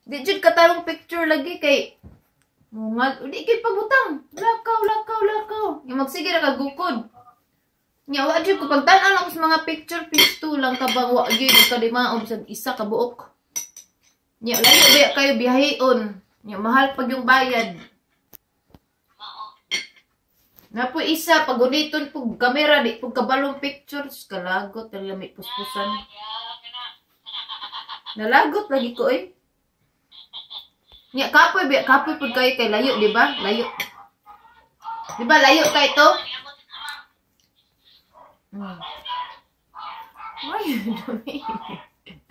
Di jud katarong picture lagi kay di kay pabutang. Lakaw. Yung magsige ra kagukod. Nya wa jud ko pagtan-an ako sa mga picture pisto lang ka bang wa gyud ka di maob sa isa ka buok. Nya layo ba kayo biyaheon. Nya mahal pag yung bayad. Na po isa pag uniton pug kamera di pug kabalong pictures kalagot lami puspusan. Nalagot lagi ko eh. Nya kapoy pud kayo kay layo di ba? Layo. Di ba layo kay to? Ay, dumi.